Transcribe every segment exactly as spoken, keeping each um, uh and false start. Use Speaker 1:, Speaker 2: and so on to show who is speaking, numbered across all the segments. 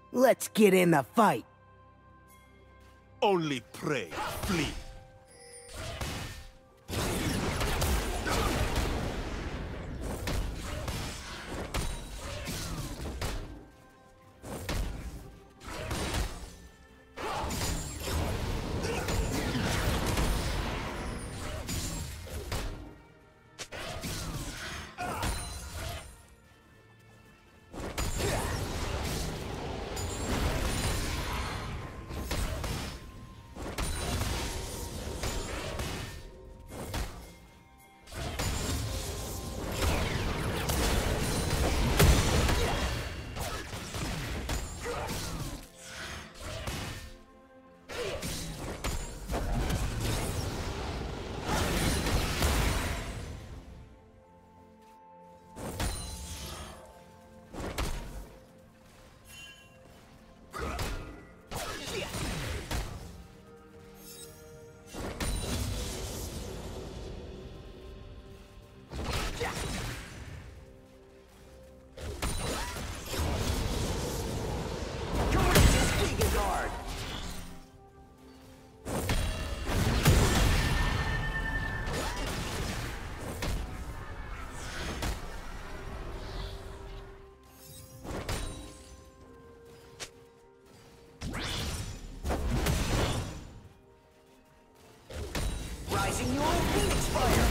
Speaker 1: Let's get in the fight.
Speaker 2: Only pray, flee.
Speaker 3: Rising your Phoenix Fire!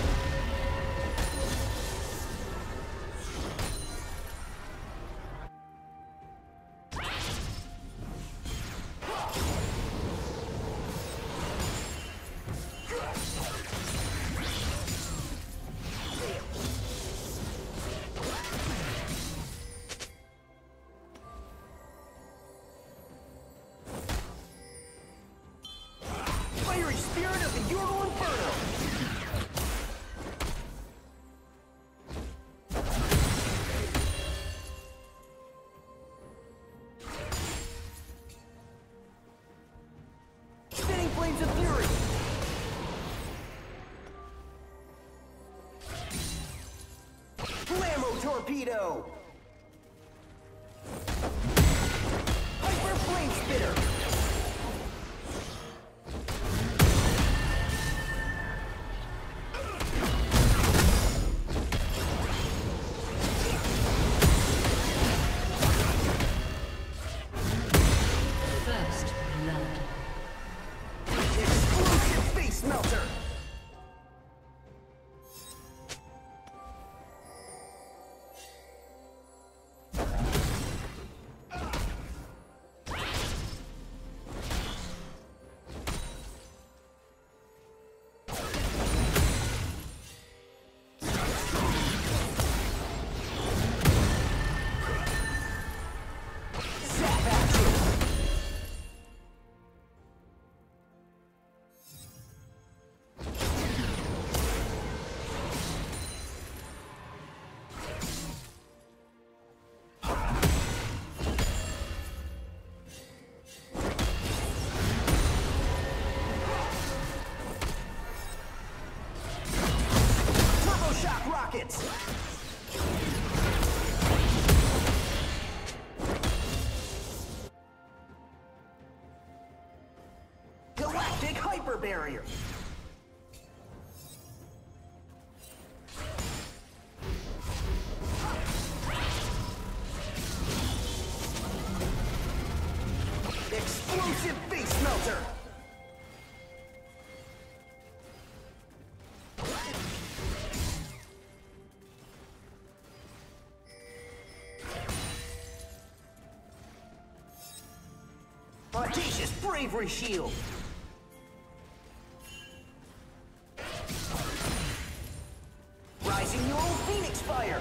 Speaker 3: Fiery Spirit of the E U W Inferno! Spinning Flames of Fury! Flammo Torpedo! Hyper Flame Spitter!
Speaker 4: First blood.
Speaker 3: Explosive Face Melter! Zap Action! Turbo Shock Rockets! Galactic Hyper Barrier! Explosive Face Melter! Audacious Bravery Shield! Rising your Phoenix Fire!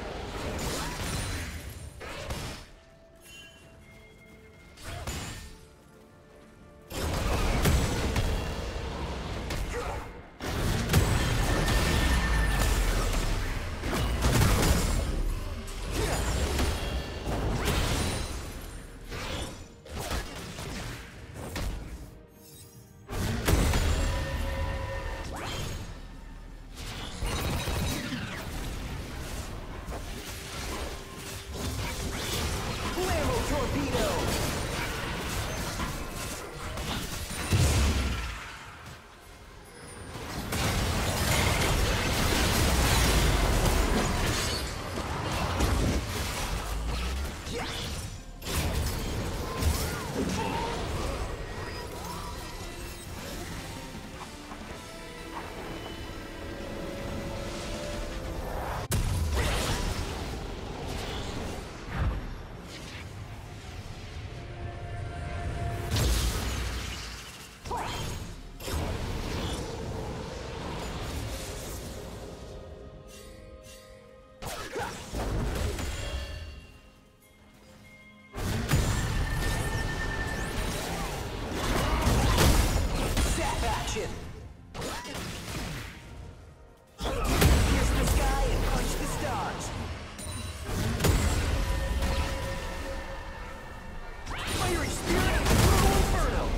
Speaker 3: Fiery spirit of the brutal inferno!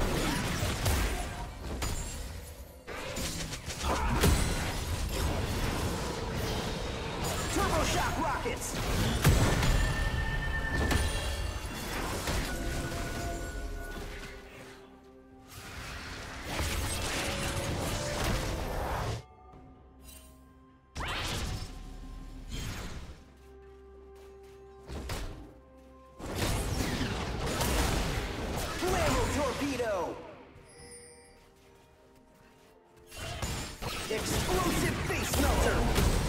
Speaker 3: Turbo shock rockets! Torpedo! Explosive face melter!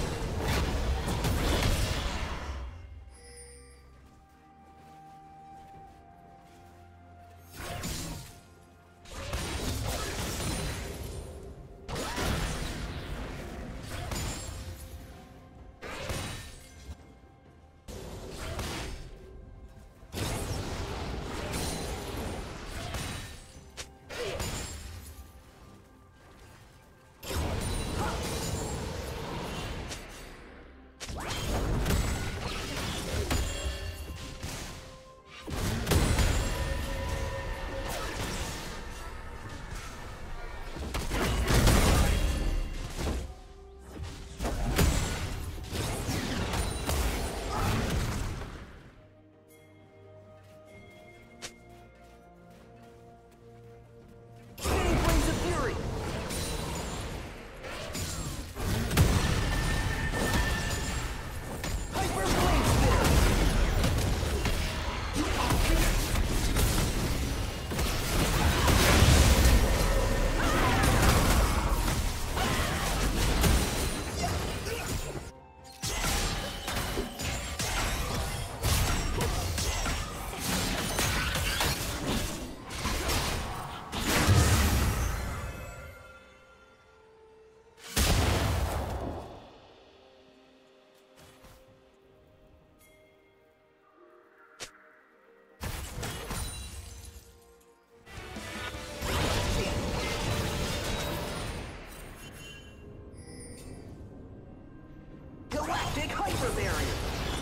Speaker 3: Galactic hyper barrier!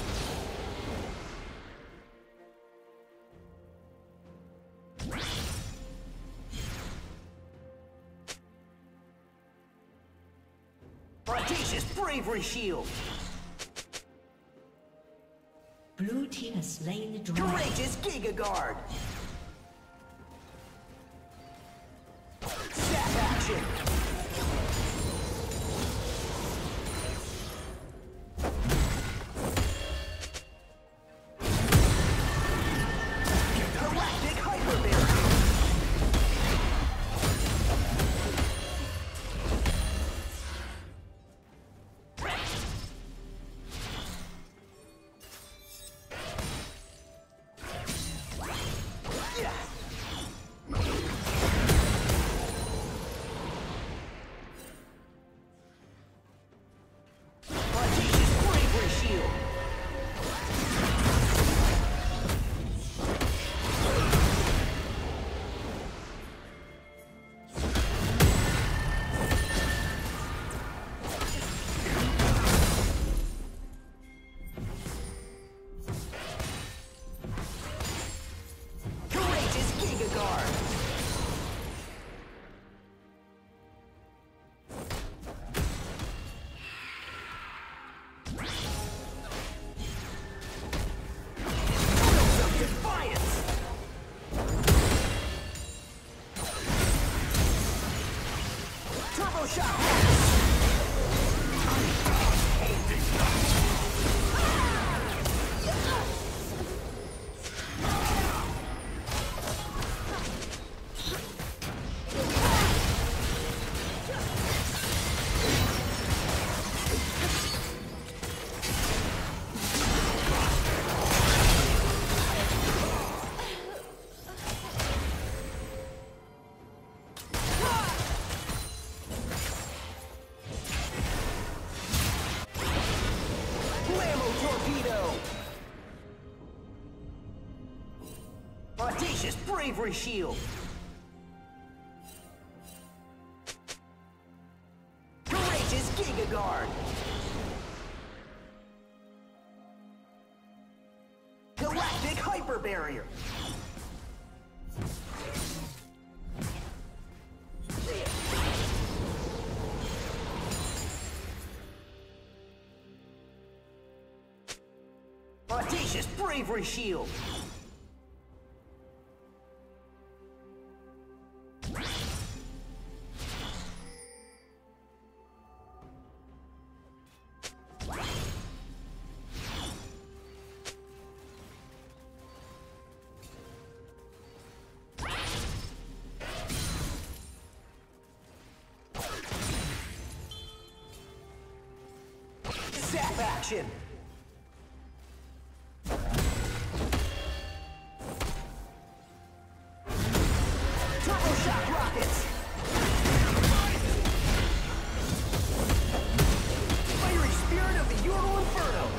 Speaker 3: Audacious bravery shield!
Speaker 4: Blue team has slain the dragon.
Speaker 3: Courageous Giga Guard! Sap action! Audacious bravery shield! Courageous Giga Guard! Galactic hyper barrier! Audacious bravery shield! Zap action! Turbo shock rockets! Fiery spirit of the E U W Inferno!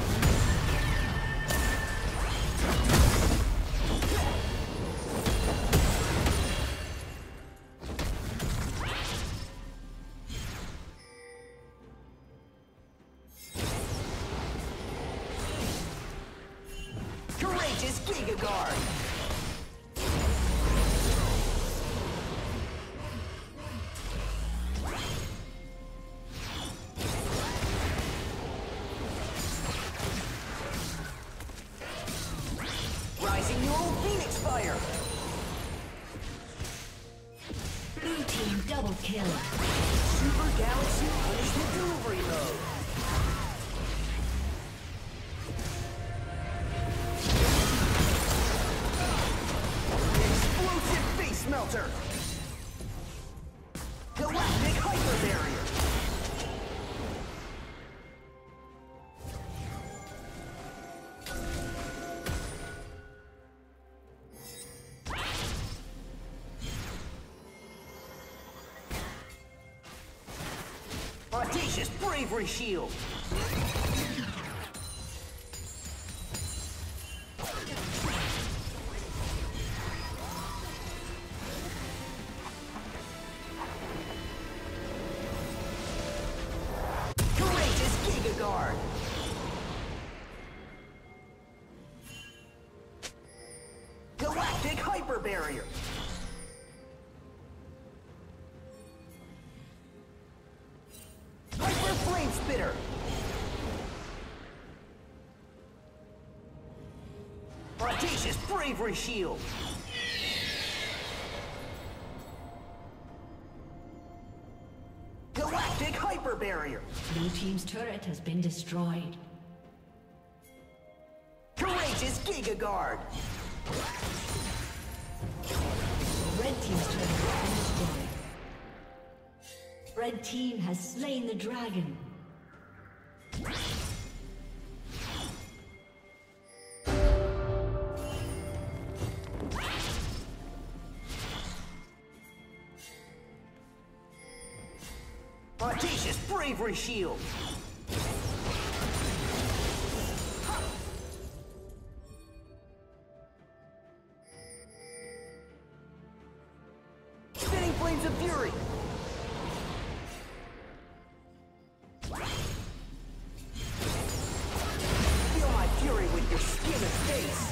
Speaker 3: Courageous Giga Guard! Rising Neural Phoenix Fire!
Speaker 4: Blue team double kill.
Speaker 3: Super Galaxy Punishment Delivery Mode! Explosive Face Melter! Galactic Hyper Barrier! Audacious bravery shield! Courageous Giga Guard! Galactic Hyper Barrier! Hyper Flame Spitter! Audacious bravery shield! Galactic Hyper Barrier!
Speaker 4: Blue team's turret has been destroyed.
Speaker 3: Courageous Giga Guard!
Speaker 4: Red team's turret has been destroyed. Red team has slain the dragon.
Speaker 3: Audacious bravery shield! Spinning Flames of Fury! Feel my fury with your skin and face!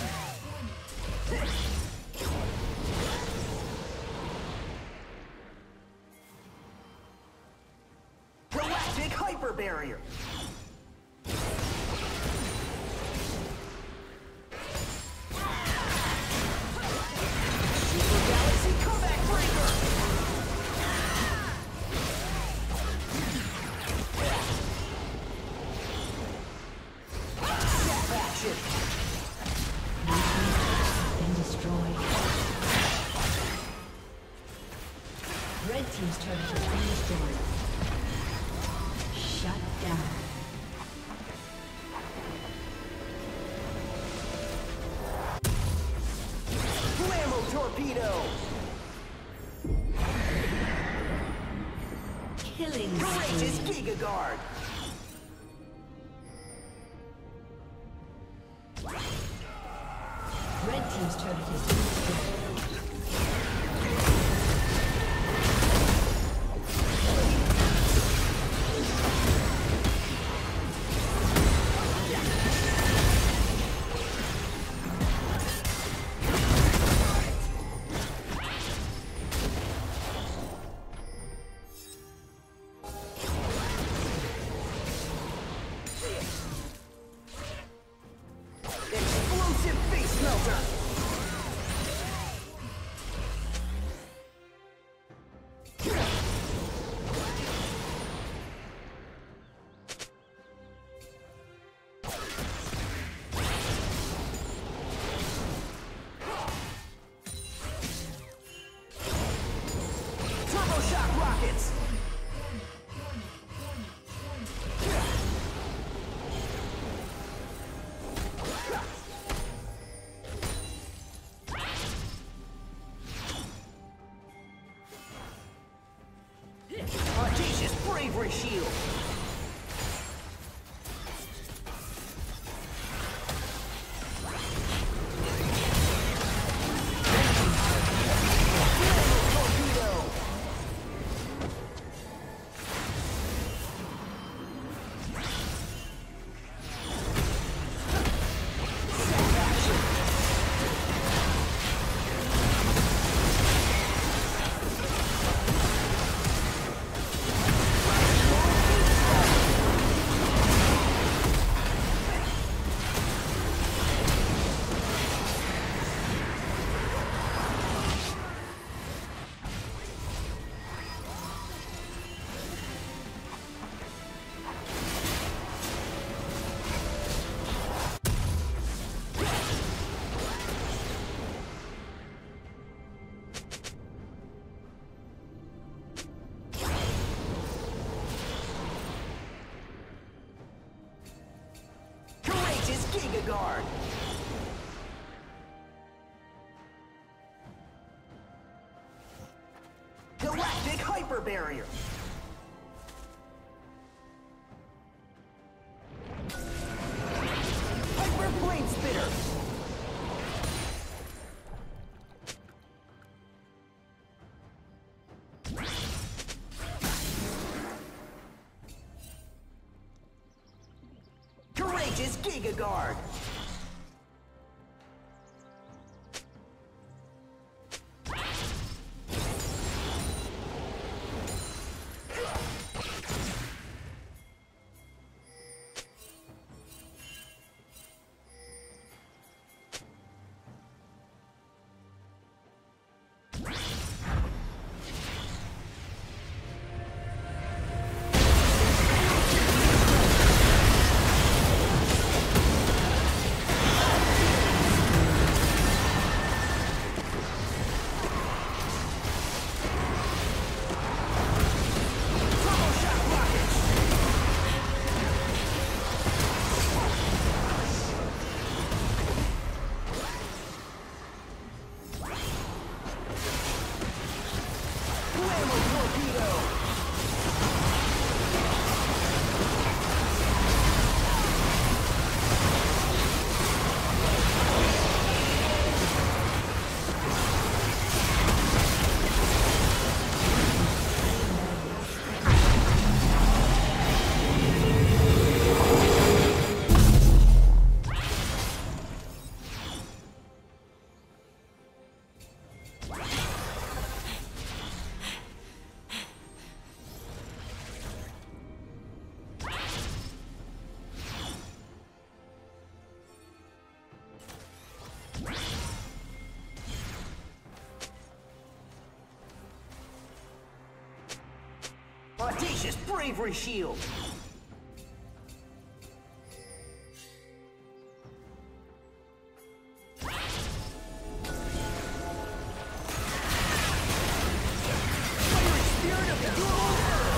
Speaker 3: Galactic Hyper Barrier! Super Galaxy Comeback Breaker! Zap action!
Speaker 4: Been destroyed. Red team's turret has been destroyed. Shut down.
Speaker 3: Blammo Torpedo!
Speaker 4: Killing
Speaker 3: Courageous
Speaker 4: spree.
Speaker 3: Giga Guard!
Speaker 4: Red team's turret has been destroyed.
Speaker 3: rockets! Audacious bravery shield! Giga Guard! Galactic Hyper Barrier! Hyper Blade Spitter! Courageous Giga Guard! Audacious Bravery Shield! Fiery Spirit of the Dual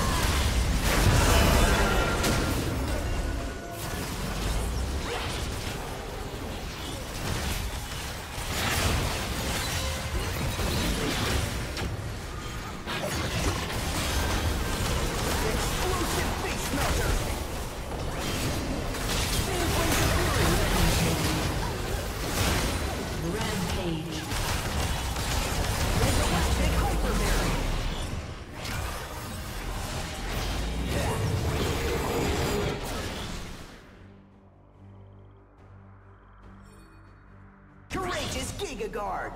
Speaker 3: Courageous Giga Guard!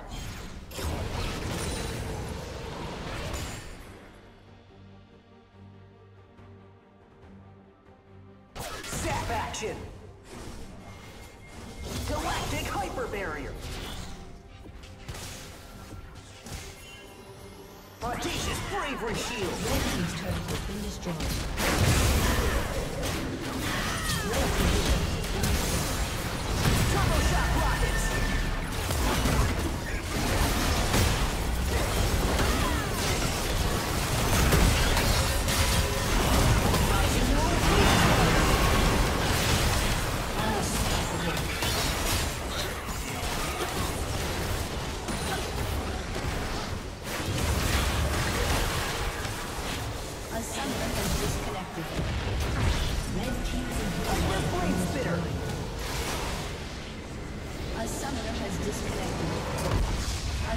Speaker 3: Zap Action! Galactic Hyper Barrier! Audacious Bravery Shield!
Speaker 4: Red team's turret has been destroyed.
Speaker 3: Turbo Shock Rockets!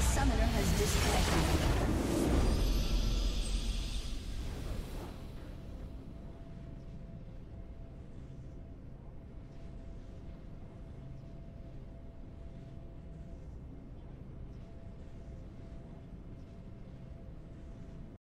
Speaker 4: summoner has disconnected.